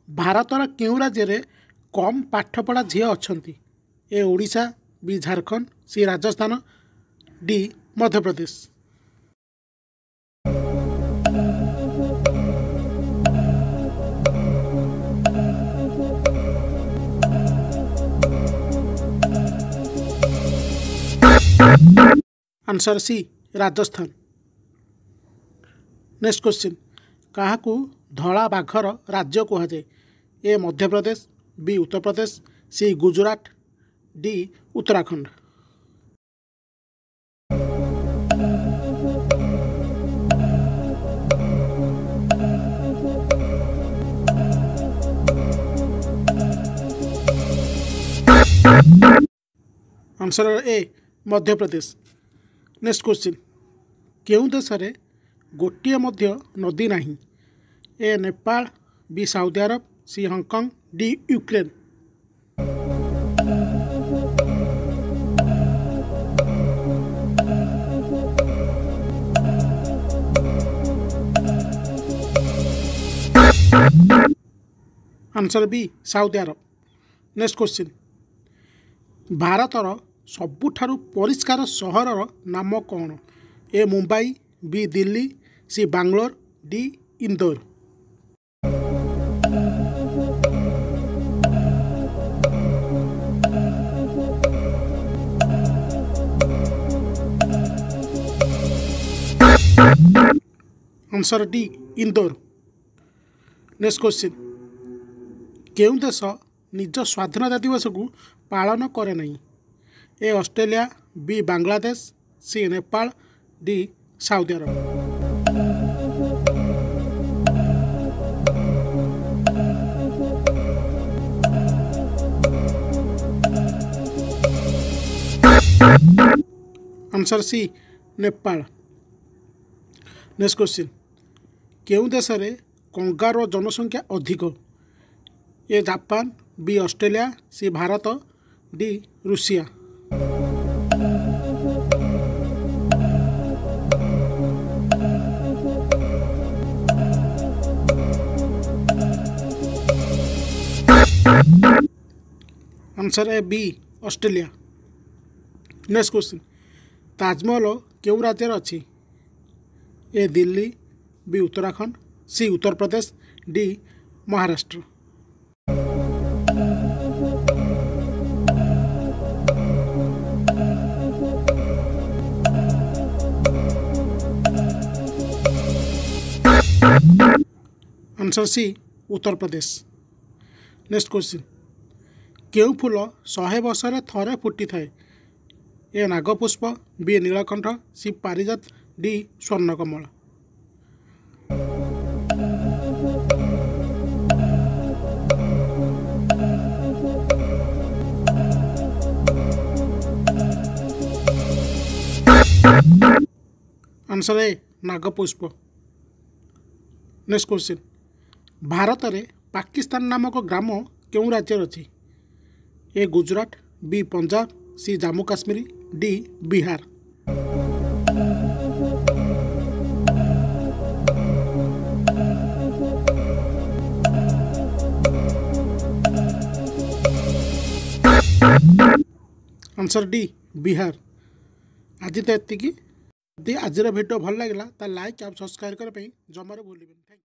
भारतर केउं राज्य रे कम पाठपढ़ा झील अच्छा? A Odisha, B Jharkhand, C Rajasthan, D Madhya Pradesh. Answer C Rajasthan. Next question, क्या धला बाघर राज्य कहुए? A Madhya Pradesh, B Uttar Pradesh, C Gujarat, D Uttarakhand. Answer A Madhya Pradesh. Next question, केउं देश रे गोटिए मध्य नदी नहीं? A Nepal, B Saudi Arab, C Hong Kong, D Ukraine. Answer B Saudi Arab. Next question, भारतर सबुठारु परिष्कार सहरर नाम कौन? A Mumbai, B Delhi, C Bangalore, D Indore. Answer D Indore. Next question, केउं देश निज स्वाधीनता दिवस को पालन करे नहीं? A Australia, B Bangladesh, C Nepal, D Saudi Arab. Answer C Nepal. Next question, केउं देश रे कंगारुर जनसंख्या अधिक? A Japan, B Australia, C Bharat, D Russia. Answer A B Australia. Next question, Taj Mahal केउं राज्य अच्छी? A Delhi, B Uttarakhand, C Uttar Pradesh, D Maharashtra. Answer C Uttar Pradesh. Next question, केउं फूल 100 वर्ष थरे फुटी थाए? ए नागपुष्प, बी नीलकंठ, सी पारिजात, डी स्वर्णकमल। आंसर ए नागपुष्प। नेक्स्ट क्वेश्चन, भारत में पाकिस्तान नामक ग्राम केउं राज्य अच्छी? A Gujarat, B Punjab, C Jammu Kashmir, D Bihar. Answer D Bihar. आज तो एतिकी। यदि आज भिडियो भल लगा तो लाइक और सब्सक्राइब करने जमार भूल।